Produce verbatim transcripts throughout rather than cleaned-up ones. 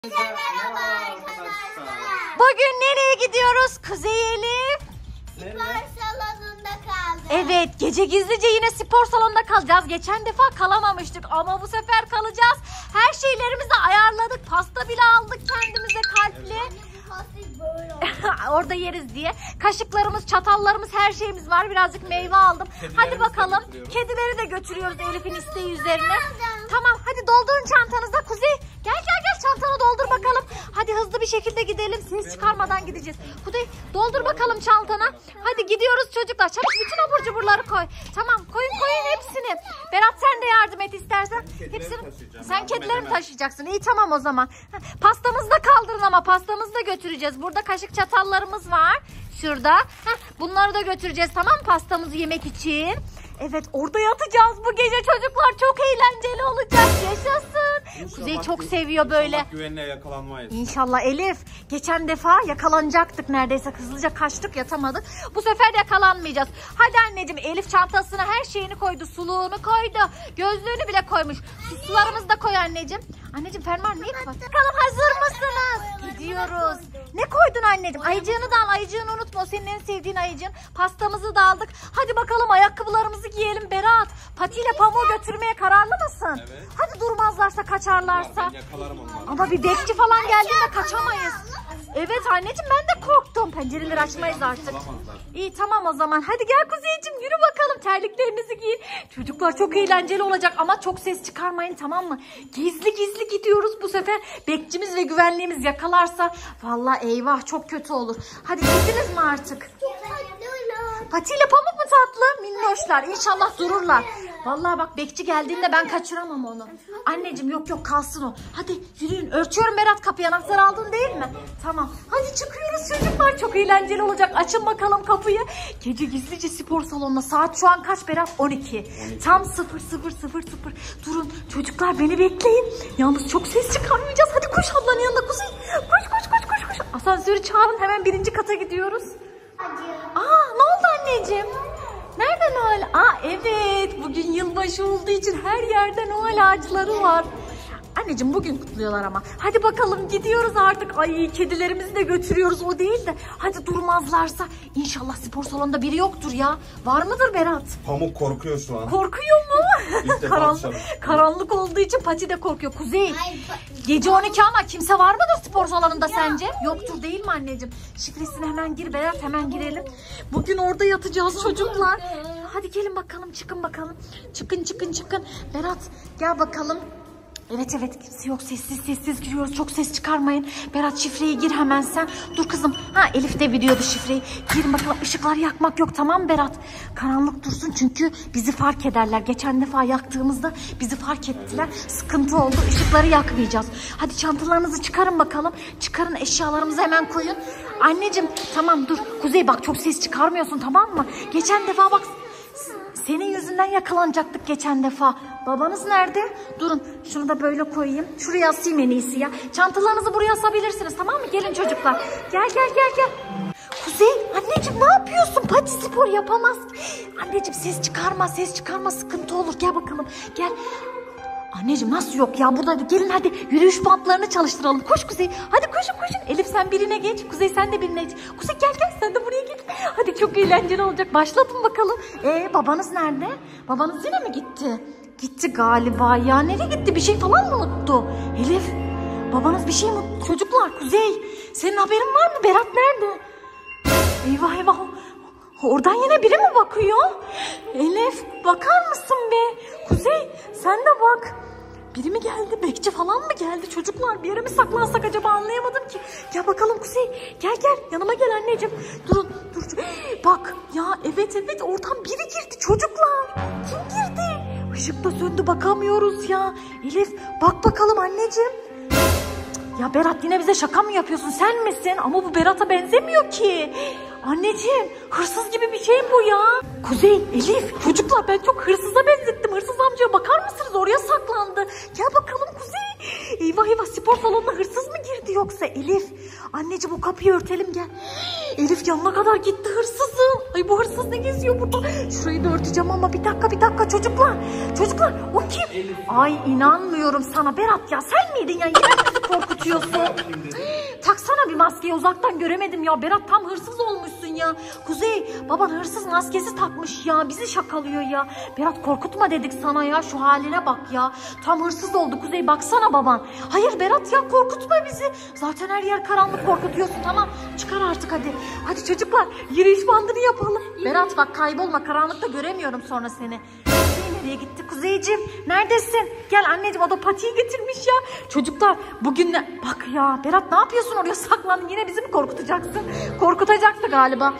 Merhaba arkadaşlar. Bugün nereye gidiyoruz Kuzey Elif? Spor salonunda kaldık. Evet, gece gizlice yine spor salonunda kalacağız. Geçen defa kalamamıştık ama bu sefer kalacağız. Her şeylerimizi ayarladık. Pasta bile aldık kendimize kalpli. Anne bu pastayı böyle oldu. Orada yeriz diye. Kaşıklarımız, çatallarımız, her şeyimiz var. Birazcık meyve aldım. Hadi bakalım. Kedileri de götürüyoruz Elif'in isteği üzerine. Tamam, hadi doldurun çantanıza Kuzey. Gel gel gel, çantanı doldur bakalım. Hadi hızlı bir şekilde gidelim. Ses çıkarmadan gideceğiz. Kuzey, doldur bakalım çantana. Hadi gidiyoruz çocuklar. Çabuk bütün abur cuburları koy. Tamam, koyun koyun hepsini. Berat sen de yardım et istersen. Hepsini. Sen kedileri mi taşıyacaksın? İyi tamam o zaman. Pastamızı da kaldırın ama pastamızı da götüreceğiz. Burada kaşık çatallarımız var. Şurada. Heh, bunları da götüreceğiz, tamam mı, pastamızı yemek için. Evet, orada yatacağız bu gece çocuklar. Çok eğlenceli olacak. Yaşasın. İnşallah, Kuzey çok seviyor böyle. İnşallah güvenle yakalanmayız. İnşallah Elif. Geçen defa yakalanacaktık neredeyse. Hızlıca kaçtık, yatamadık. Bu sefer yakalanmayacağız. Hadi anneciğim, Elif çantasına her şeyini koydu. Suluğunu koydu. Gözlüğünü bile koymuş. Sularımızı da koy anneciğim. Anneciğim fermuar niye kapat? Bakalım hazır mısınız? Gidiyoruz. Ne koydun anneciğim? Ayıcığını da al. Ayıcığını unutma. O senin en sevdiğin ayıcığın. Pastamızı da aldık. Hadi bakalım ayakkabılarımızı giyelim Berat. Patiyle pamuğu götürmeye kararlı mısın? Evet. Hadi durmazlarsa, kaçarlarsa. Ben yakalarım onları. Ama bir bekçi falan geldiğinde kaçamayız. Evet anneciğim, ben de korktum. Pencereleri açmayız artık. Bulamazlar. İyi tamam o zaman. Hadi gel Kuzeyciğim, yürü bakalım, terliklerinizi giyin. Çocuklar çok eğlenceli olacak ama çok ses çıkarmayın, tamam mı? Gizli gizli gidiyoruz bu sefer. Bekçimiz ve güvenliğimiz yakalarsa vallahi eyvah, çok kötü olur. Hadi gittiniz mi artık? Patiyle pamuk mu tatlı? Minnoşlar, İnşallah dururlar. Vallahi bak, bekçi geldiğinde ben kaçıramam onu. Anneciğim yok yok, kalsın o. Hadi yürüyün. Örtüyorum Berat kapıyı. Anahtarı aldın değil mi? Tamam. Hadi çıkıyoruz çocuklar. Çok eğlenceli olacak. Açın bakalım kapıyı. Gece gizlice spor salonuna. Saat şu an kaç Berat? on iki. Tam sıfır sıfır sıfır sıfır. Durun çocuklar, beni bekleyin. Yalnız çok ses çıkarmayacağız. Hadi koş ablanın yanına Kuzey. Koş koş koş koş koş. Asansörü çağırın, hemen birinci kata gidiyoruz. Aa, ne oldu anneciğim? Nerede Noel? Aa evet, bugün yılbaşı olduğu için her yerde Noel ağaçları var. Anneciğim bugün kutluyorlar ama. Hadi bakalım gidiyoruz artık. Ay, kedilerimizi de götürüyoruz, o değil de. Hadi durmazlarsa. İnşallah spor salonunda biri yoktur ya. Var mıdır Berat? Pamuk korkuyor şu an. Korkuyor mu? İlk defa Karanlık, dışarı. karanlık olduğu için Pati de korkuyor. Kuzey, gece on iki ama kimse var mıdır spor salonunda sence? Yoktur değil mi anneciğim? Şifresini hemen gir Berat, hemen girelim. Bugün orada yatacağız çocuklar. Hadi gelin bakalım, çıkın bakalım. Çıkın çıkın çıkın. Berat gel bakalım. Evet evet, kimse yok, sessiz sessiz giriyoruz, çok ses çıkarmayın. Berat şifreyi gir hemen sen. Dur kızım, ha Elif de biliyordu şifreyi. Girin bakalım, ışıkları yakmak yok, tamam Berat? Karanlık dursun çünkü bizi fark ederler. Geçen defa yaktığımızda bizi fark ettiler. Sıkıntı oldu, ışıkları yakmayacağız. Hadi çantalarınızı çıkarın bakalım. Çıkarın, eşyalarımızı hemen koyun. Anneciğim tamam dur. Kuzey bak, çok ses çıkarmıyorsun, tamam mı? Geçen defa bak, senin yüzünden yakalanacaktık geçen defa. Babanız nerede? Durun, şunu da böyle koyayım. Şuraya asayım en iyisi ya. Çantalarınızı buraya asabilirsiniz, tamam mı? Gelin çocuklar. Gel gel gel gel. Kuzey, anneciğim ne yapıyorsun? Pati spor yapamaz. Anneciğim ses çıkarma, ses çıkarma, sıkıntı olur. Gel bakalım, gel. Anneciğim nasıl yok ya, burada gelin hadi yürüyüş bantlarını çalıştıralım. Koş Kuzey, hadi koşun koşun. Elif sen birine geç, Kuzey sen de birine geç. Kuzey gel gel, sen de buraya geç. Hadi çok eğlenceli olacak, başlatın bakalım. Ee babanız nerede? Babanız yine mi gitti? Gitti galiba ya, nereye gitti, bir şey falan mı unuttu? Elif, babanız bir şey mi unuttu? Çocuklar, Kuzey senin haberin var mı? Berat nerede? Eyvah eyvah, oradan yine biri mi bakıyor? Elif bakar mısın be? Kuzey sen de bak. Biri mi geldi? Bekçi falan mı geldi? Çocuklar bir yere mi saklansak acaba, anlayamadım ki. Gel bakalım Kuzey. Gel gel yanıma gel anneciğim. Durun dur. Bak ya, evet evet, oradan biri girdi çocuklar. Kim girdi? Işık da söndü, bakamıyoruz ya. Elif bak bakalım anneciğim. Ya Berat, yine bize şaka mı yapıyorsun, sen misin? Ama bu Berat'a benzemiyor ki. Anneciğim hırsız gibi bir şey bu ya. Kuzey, Elif, çocuklar ben çok hırsıza benzettim. Hırsız amcaya bakar mısınız, oraya saklandı. Gel bakalım Kuzey. Eyvah eyvah, spor salonuna hırsız mı girdi yoksa? Elif, anneciğim o kapıyı örtelim gel. Elif yanına kadar gitti hırsızın. Ay bu hırsız ne geziyor burada? Şurayı da örteceğim ama bir dakika bir dakika çocuklar. Çocuklar o kim? Elif. Ay inanmıyorum sana Berat ya, sen miydin ya? Yine bizi korkut. korkutuyorsun. Taksana bir maskeyi, uzaktan göremedim ya. Berat tam hırsız olmuşsun ya. Kuzey, baban hırsız maskesi takmış ya. Bizi şakalıyor ya. Berat korkutma dedik sana ya. Şu haline bak ya. Tam hırsız oldu Kuzey, baksana baban. Hayır Berat ya, korkutma bizi. Zaten her yer karanlık, korkutuyorsun. Tamam, çıkar artık hadi. Hadi çocuklar, yürüyüş bandını yapalım. Berat bak, kaybolma, karanlıkta göremiyorum sonra seni. Kuzey nereye gitti? Kuzeyciğim neredesin? Gel anneciğim, o da patiyi getirmiş ya. Çocuklar bugün ne? Bak ya Berat, ne yapıyorsun oraya saklandın? Yine bizi mi korkutacaksın? Korkutacaktı galiba.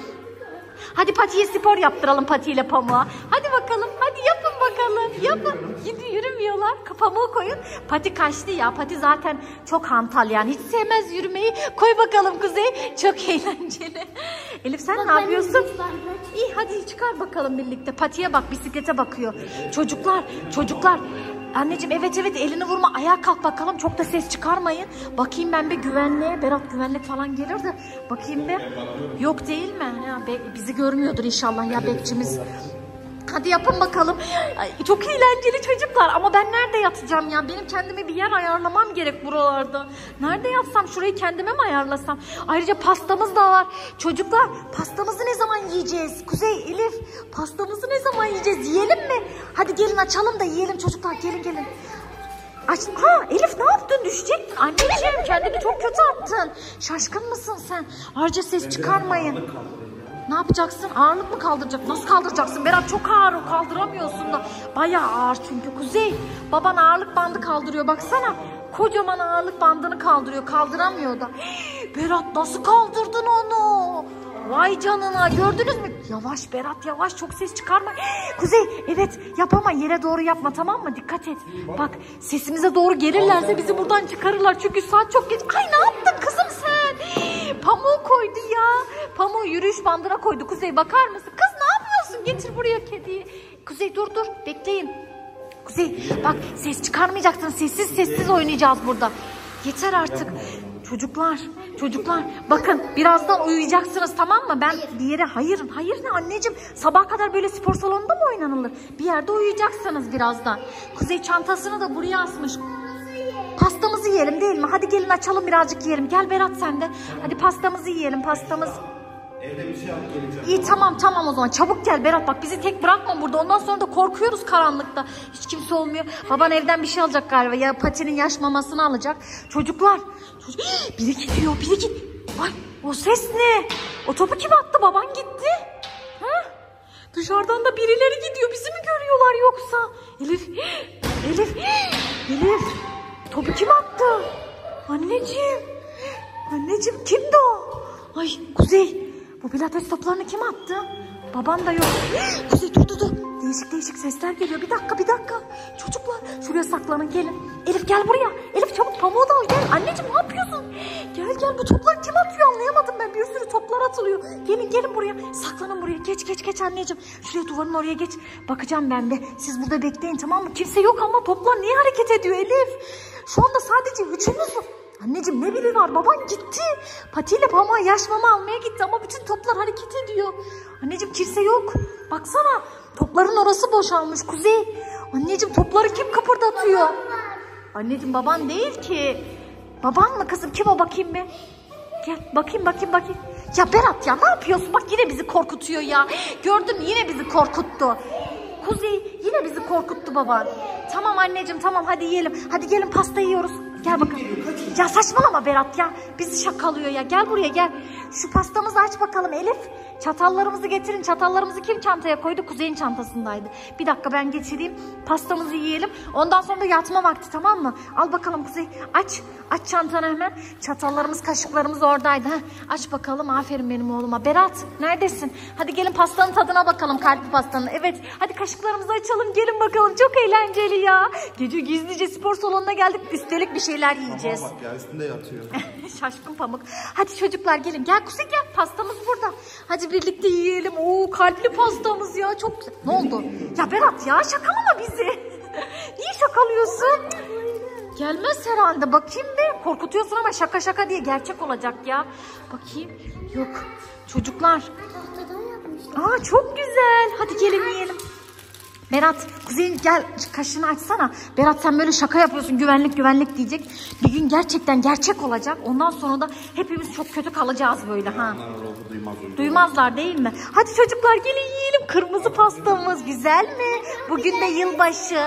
Hadi patiye spor yaptıralım, patiyle pamuğa. Hadi bakalım, hadi yapın bakalım. Yapın. Gidi yürümüyorlar. Pamuğu koyun. Pati kaçtı ya. Pati zaten çok hantal yani. Hiç sevmez yürümeyi. Koy bakalım Kuzey. Çok eğlenceli. Elif sen ne yapıyorsun? İyi hadi çıkar bakalım birlikte. Patiye bak, bisiklete bakıyor. Çocuklar, çocuklar. Anneciğim evet evet, elini vurma, ayağa kalk bakalım, çok da ses çıkarmayın. Bakayım ben bir güvenliğe. Berat güvenlik falan gelir de bakayım bir. Yok değil mi? Ya, be, bizi görmüyordur inşallah ya bekçimiz. Hadi yapın bakalım. Ay, çok eğlenceli çocuklar ama ben nerede yatacağım ya? Benim kendime bir yer ayarlamam gerek buralarda. Nerede yatsam, şurayı kendime mi ayarlasam? Ayrıca pastamız da var. Çocuklar pastamızı ne zaman yiyeceğiz? Kuzey, Elif, pastamızı ne zaman yiyeceğiz? Yiyelim mi? Hadi gelin açalım da yiyelim çocuklar, gelin gelin. Aç. Ha Elif, ne yaptın? Düşecektin. Anneciğim kendini çok kötü attın. Şaşkın mısın sen? Ayrıca ses çıkarmayın. Ne yapacaksın? Ağırlık mı kaldıracak? Nasıl kaldıracaksın? Berat çok ağır, o kaldıramıyorsun da. Bayağı ağır çünkü. Kuzey, baban ağırlık bandı kaldırıyor baksana. Kocaman ağırlık bandını kaldırıyor. Kaldıramıyor da. Hii, Berat nasıl kaldırdın onu? Vay canına, gördünüz mü? Yavaş Berat yavaş, çok ses çıkarma. Hii, Kuzey evet yap ama yere doğru yapma, tamam mı? Dikkat et. Bak sesimize doğru gelirlerse bizi buradan çıkarırlar. Çünkü saat çok geç. Ay ne yaptın kızım sen? Hii, pamuğu koydu ya. Pamuğu yürüyüş bandına koydu. Kuzey bakar mısın? Kız ne yapıyorsun? Getir buraya kediyi. Kuzey dur dur bekleyin. Kuzey bak, ses çıkarmayacaksın. Sessiz sessiz oynayacağız burada. Yeter artık. Çocuklar, çocuklar bakın birazdan uyuyacaksınız, tamam mı? Ben bir yere, hayır, hayır ne anneciğim? Sabah kadar böyle spor salonunda mı oynanılır? Bir yerde uyuyacaksınız birazdan. Kuzey çantasını da buraya asmış. Pastamızı yiyelim değil mi? Hadi gelin açalım birazcık yiyelim. Gel Berat sen de. Hadi pastamızı yiyelim, pastamız. Evde bir şey yap geleceğim. İyi tamam tamam o zaman çabuk gel Berat, bak bizi tek bırakma burada, ondan sonra da korkuyoruz karanlıkta. Hiç kimse olmuyor. Baban evden bir şey alacak galiba, ya patinin yaş mamasını alacak. Çocuklar çocuk... biri gidiyor biri git. Ay o ses ne? O topu kim attı? Baban gitti. Ha? Dışarıdan da birileri gidiyor, bizi mi görüyorlar yoksa? Elif Elif Elif topu kim attı? Anneciğim anneciğim kimdi o? Ay Kuzey, bu pilates toplarını kim attı? Baban da yok. Kuzey dur dur dur. Değişik değişik sesler geliyor. Bir dakika bir dakika. Çocuklar şuraya saklanın, gelin. Elif gel buraya. Elif çabuk pamuğu da al gel. Anneciğim ne yapıyorsun? Gel gel, bu topları kim atıyor anlayamadım ben. Bir sürü toplar atılıyor. Gelin gelin buraya. Saklanın buraya. Geç geç geç anneciğim. Şuraya duvarın oraya geç. Bakacağım ben de. Siz burada bekleyin tamam mı? Kimse yok ama toplar niye hareket ediyor Elif? Şu anda sadece üçümüz var. Anneciğim ne biri var, baban gitti. Patiyle pamuğa yaş mama almaya gitti ama bütün toplar hareket ediyor. Anneciğim kimse yok. Baksana topların orası boşalmış Kuzey. Anneciğim topları kim kıpırdatıyor? Anneciğim baban değil ki. Baban mı kızım, kim o, bakayım bir. Gel bakayım bakayım bakayım. Ya Berat ya ne yapıyorsun, bak yine bizi korkutuyor ya. Gördün mü, yine bizi korkuttu. Kuzey yine bizi korkuttu baban. Tamam anneciğim tamam, hadi yiyelim. Hadi gelin pasta yiyoruz. Gel bakalım. Ya saçmalama Berat ya. Bizi şakalıyor ya. Gel buraya gel. Şu pastamızı aç bakalım Elif. Çatallarımızı getirin. Çatallarımızı kim çantaya koydu? Kuzey'in çantasındaydı. Bir dakika ben getireyim. Pastamızı yiyelim. Ondan sonra da yatma vakti, tamam mı? Al bakalım Kuzey. Aç. Aç çantanı hemen. Çatallarımız, kaşıklarımız oradaydı. Heh. Aç bakalım. Aferin benim oğluma. Berat neredesin? Hadi gelin pastanın tadına bakalım. Kalpli pastanın. Evet. Hadi kaşıklarımızı açalım. Gelin bakalım. Çok eğlenceli ya. Gece gizlice spor salonuna geldik. Üstelik bir şeyler yiyeceğiz. Bak ya, üstünde yatıyor. Şaşkın pamuk. Hadi çocuklar gelin. Gel Kuzey gel. Pastamız burada. Hadi birlikte yiyelim. Oo kalpli pastamız ya. Çok güzel. Ne oldu? Ya Berat ya şakalama bizi. Niye şakalıyorsun? Gelmez herhalde. Bakayım bir. Korkutuyorsun ama şaka şaka diye gerçek olacak ya. Bakayım. Yok. Çocuklar. Aa çok güzel. Hadi gelin yiyelim. Berat, Kuzey gel kaşını açsana. Berat sen böyle şaka yapıyorsun, güvenlik güvenlik diyecek. Bir gün gerçekten gerçek olacak. Ondan sonra da hepimiz çok kötü kalacağız böyle ha. Duymaz, Duymazlar değil mi? Hadi çocuklar gelin yiyelim. Kırmızı pastamız güzel mi? Bugün de yılbaşı.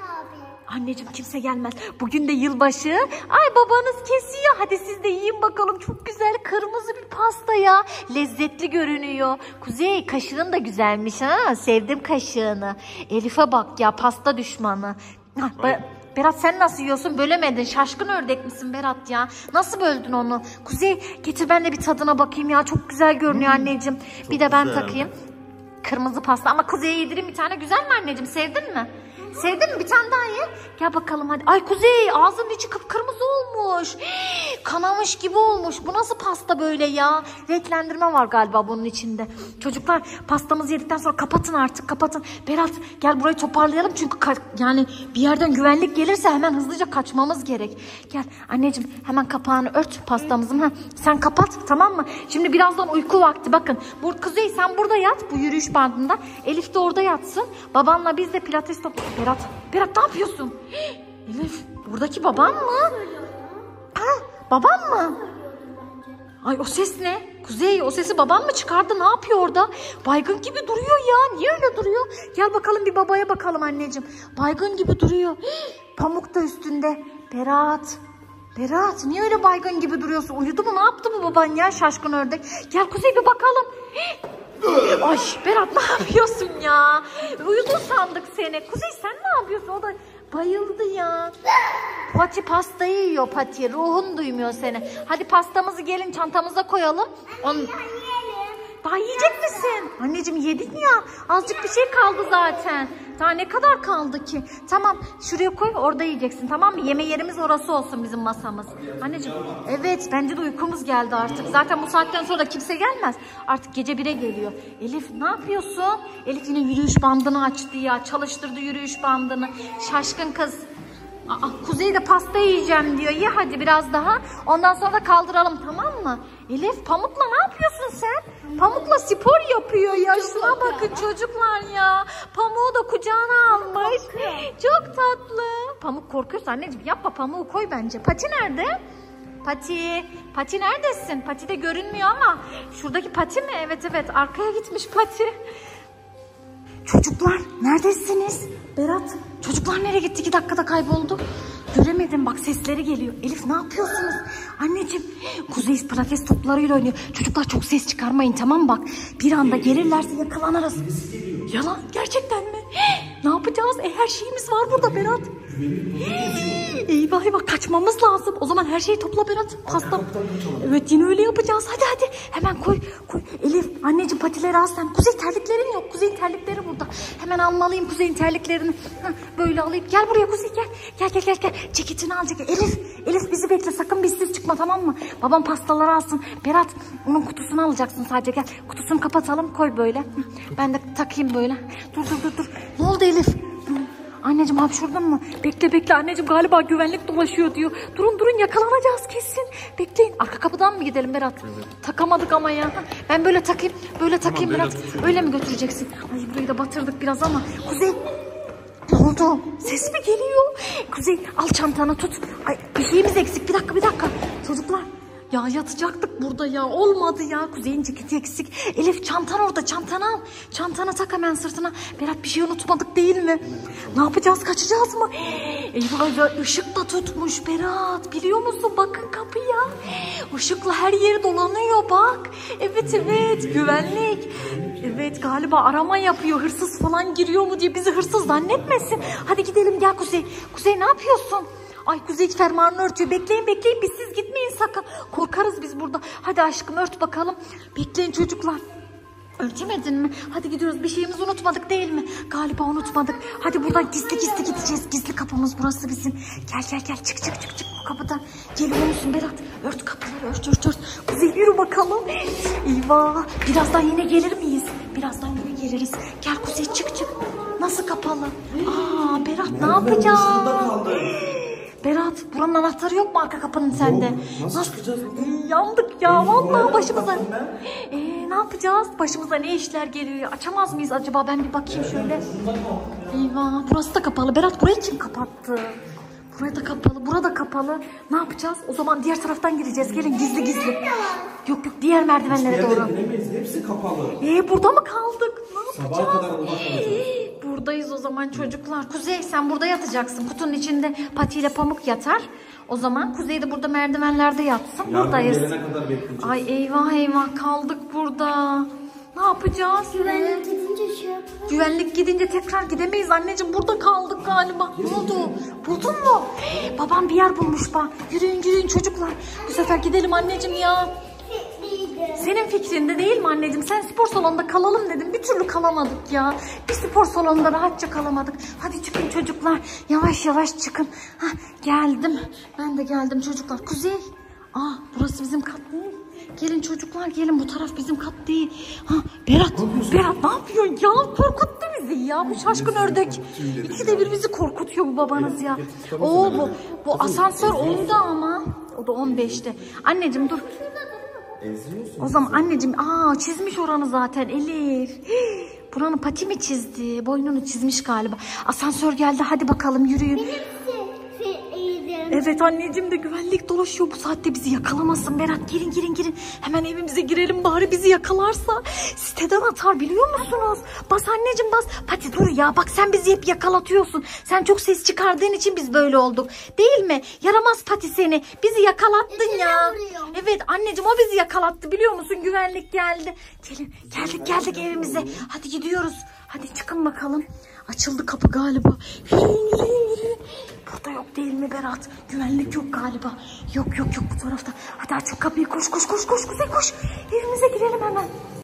Anneciğim kimse gelmez. Bugün de yılbaşı. Ay babanız kesiyor. Hadi siz de yiyin bakalım. Çok güzel kırmızı bir pasta ya. Lezzetli görünüyor. Kuzey kaşığın da güzelmiş ha. Sevdim kaşığını. Elif'e bak ya, pasta düşmanı. Ha, Be- Berat sen nasıl yiyorsun? Bölemedin. Şaşkın ördek misin Berat ya? Nasıl böldün onu? Kuzey getir ben de bir tadına bakayım ya. Çok güzel görünüyor anneciğim. Bir de ben güzel. takayım. Kırmızı pasta ama Kuzey'e yedireyim bir tane. Güzel mi anneciğim? Sevdin mi? Sevdin mi? Bir tane daha ye. Gel bakalım hadi. Ay Kuzey ağzının içi kıpkırmızı olmuş. Hii, kanamış gibi olmuş. Bu nasıl pasta böyle ya? Renklendirme var galiba bunun içinde. Çocuklar pastamızı yedikten sonra kapatın artık, kapatın. Berat gel burayı toparlayalım çünkü yani bir yerden güvenlik gelirse hemen hızlıca kaçmamız gerek. Gel anneciğim hemen kapağını ört pastamızın. Ha, sen kapat tamam mı? Şimdi birazdan uyku vakti bakın. Bu Kuzey sen burada yat bu yürüyüş bandında. Elif de orada yatsın. Babanla biz de pilates top. Berat, Berat ne yapıyorsun? Hii, Elif, buradaki baban mı? Ha, baban mı? Ay o ses ne? Kuzey o sesi baban mı çıkardı? Ne yapıyor orada? Baygın gibi duruyor ya. Niye öyle duruyor? Gel bakalım bir babaya bakalım anneciğim. Baygın gibi duruyor. Hii, pamuk da üstünde. Berat. Berat niye öyle baygın gibi duruyorsun? Uyudu mu? Ne yaptı bu baban ya? Şaşkın ördek. Gel Kuzey bir bakalım. Hii. Ay Berat ne yapıyorsun ya? Uyudun sandık seni. Kuzey sen ne yapıyorsun? O da bayıldı ya. Pati pastayı yiyor Pati. Ruhun duymuyor seni. Hadi pastamızı gelin çantamıza koyalım. Onu... Daha yiyecek misin? Anneciğim yedin ya. Azıcık bir şey kaldı zaten. Daha ne kadar kaldı ki? Tamam şuraya koy orada yiyeceksin tamam mı? Yeme yerimiz orası olsun bizim masamız. Anneciğim evet bence de uykumuz geldi artık. Zaten bu saatten sonra da kimse gelmez. Artık gece bire geliyor. Elif ne yapıyorsun? Elif yine yürüyüş bandını açtı ya. Çalıştırdı yürüyüş bandını. Şaşkın kız. Aa, Kuzey de pasta yiyeceğim diyor. Ye hadi biraz daha. Ondan sonra da kaldıralım tamam mı? Elif Pamuk'la ne yapıyorsun sen? Pamuk'la spor yapıyor ya. Şuna bakın çocuklar ya. Pamuk'u da kucağına almış. Çok tatlı. Pamuk korkuyorsa anneciğim yapma Pamuk'u koy bence. Pati nerede? Pati. Pati neredesin? Pati de görünmüyor ama. Şuradaki Pati mi? Evet evet arkaya gitmiş Pati. Çocuklar neredesiniz? Berat çocuklar nereye gitti? İki dakikada kayboldu. Göremedim bak sesleri geliyor. Elif ne yapıyorsunuz? Anneciğim Kuzey pilates toplarıyla oynuyor. Çocuklar çok ses çıkarmayın tamam mı bak. Bir anda gelirlerse yakalanırız. Yalan gerçekten mi? Ne yapacağız? E, her şeyimiz var burada Berat. Eyvah eyvah kaçmamız lazım. O zaman her şeyi topla Berat. Pasta. Evet yine öyle yapacağız. Hadi hadi hemen koy. koy. Elif anneciğim patileri al sen. Kuzey terliklerin yok. Kuzey'in terlikleri burada. Hemen almalıyım Kuzey'in terliklerini. Heh, böyle alayım. Gel buraya Kuzey gel. Gel gel gel. gel. Ceketini al ceket. Elif. Elif bizi bekle. Sakın bizsiz çıkma tamam mı? Babam pastaları alsın. Berat onun kutusunu alacaksın sadece. Gel. Kutusunu kapatalım. Koy böyle. Ben de takayım böyle. Dur dur dur. dur. Ne oldu Elif? Anneciğim hapşurdun mu? Bekle bekle anneciğim galiba güvenlik dolaşıyor diyor. Durun durun yakalanacağız kesin. Bekleyin. Arka kapıdan mı gidelim Berat? Evet. Takamadık ama ya. Ben böyle takayım. Böyle takayım tamam, Berat. Öyle mi götüreceksin? Ay burayı da batırdık biraz ama. Kuzey. Ne oldu? Ses mi geliyor? Kuzey al çantanı tut. Ay bir şeyimiz eksik. Bir dakika bir dakika. Çocuklar. Ya yatacaktık burada ya. Olmadı ya. Kuzey'in ceketi eksik. Elif çantan orada. Çantanı al. Çantanı tak hemen sırtına. Berat bir şey unutmadık değil mi? Ne yapacağız? Kaçacağız mı? Eyvah ya ışık da tutmuş Berat. Biliyor musun? Bakın kapıya. Işıkla her yeri dolanıyor bak. Evet evet. Güvenlik. Evet galiba arama yapıyor. Hırsız falan giriyor mu diye bizi hırsız zannetmesin. Hadi gidelim gel Kuzey. Kuzey ne yapıyorsun? Ay Kuzey fermuarını örtüyor. Bekleyin bekleyin biz siz gitmeyin sakın. Korkarız biz burada. Hadi aşkım ört bakalım. Bekleyin çocuklar. Örtmedin mi? Hadi gidiyoruz. Bir şeyimizi unutmadık değil mi? Galiba unutmadık. Hadi buradan gizli gizli gideceğiz. Gizli kapımız burası bizim. Gel gel gel çık çık çık çık bu kapıdan. Geliyor musun Berat? Ört kapıları ört ört ört. Kuzey yürü bakalım. Eyvah. Birazdan yine gelir miyiz? Birazdan yine geliriz. Gel Kuzey çık çık. Nasıl kapalı? Aa Berat ne yapacağız? Berat buranın anahtarı yok mu arka kapının sende? Yok. Nasıl, nasıl çıkacağız? Ee, yandık ya vallahi başımıza. Ee, ne yapacağız? Başımıza ne işler geliyor? Açamaz mıyız acaba? Ben bir bakayım şöyle. Eyvah, burası da kapalı. Berat, burayı kim kapattı? Burayı da kapalı, burada kapalı. Ne yapacağız? O zaman diğer taraftan gireceğiz. Gelin gizli gizli. Yok yok, diğer merdivenlere doğru. Giremeyiz. Hepsi kapalı. Ee, burada mı kaldık? Ne yapacağız? Sabaha kadar burada kalacağız. Buradayız o zaman çocuklar. Kuzey, sen burada yatacaksın. Kutunun içinde patiyle Pamuk yatar. O zaman Kuzey de burada merdivenlerde yatsın. Yardım Buradayız. gelene kadar bekleyeceğiz. Ay eyvah eyvah, kaldık burada. Ne yapacağız? Güvenlik gidince şey yapalım. Güvenlik gidince tekrar gidemeyiz anneciğim. Burada kaldık galiba. Ne oldu? Buldun mu? Hey, babam bir yer bulmuş bak. Yürüyün yürüyün çocuklar. Bu sefer gidelim anneciğim ya. Senin fikrinde değil mi anneciğim? Sen spor salonunda kalalım dedin. Bir türlü kalamadık ya. Bir spor salonunda rahatça kalamadık. Hadi çıkın çocuklar. Yavaş yavaş çıkın. Hah, geldim. Ben de geldim çocuklar. Kuzey. Aa, burası bizim kat değil. Gelin çocuklar, gelin, bu taraf bizim kat değil. Ha, Berat, Berat ne yapıyorsun ya? Korkuttu bizi ya bu şaşkın ördek. İkide bir bizi korkutuyor bu babanız ya. Oo, bu, bu asansör onda ama. O da on beşte. Anneciğim dur. Eziyorsun. O zaman anneciğim, aa çizmiş oranı zaten Elif. Hii, buranın pati mi çizdi? Boynunu çizmiş galiba. Asansör geldi, hadi bakalım yürüyün. Evet anneciğim de güvenlik dolaşıyor, bu saatte bizi yakalamasın. Berat, girin girin girin. Hemen evimize girelim, bari bizi yakalarsa siteden atar, biliyor musunuz? Bas anneciğim bas. Pati dur ya, bak sen bizi hep yakalatıyorsun. Sen çok ses çıkardığın için biz böyle olduk. Değil mi? Yaramaz Pati seni. Bizi yakalattın ya. Evet anneciğim, o bizi yakalattı, biliyor musun? Güvenlik geldi. Gelin, geldik geldik evimize. Hadi gidiyoruz. Hadi çıkın bakalım. Açıldı kapı galiba. Yürüyün yürüyün yürüyün. Burada yok değil mi Berat? Güvenlik yok galiba. Yok yok yok, bu tarafta. Hadi aç şu kapıyı, koş koş koş koş Kuzey koş. Evimize girelim hemen.